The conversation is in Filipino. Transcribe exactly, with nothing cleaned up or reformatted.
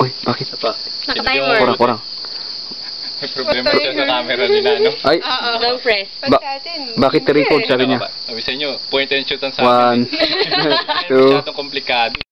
Uy, bakit? Pa? Naka-timer. Kurang, kurang. May problema siya sa camera nila, no? Ay, Oo. Long press. ba bakit record sabi niya? Sabi sa inyo, point and shoot ang sabi. One, two, Masyadong komplikado.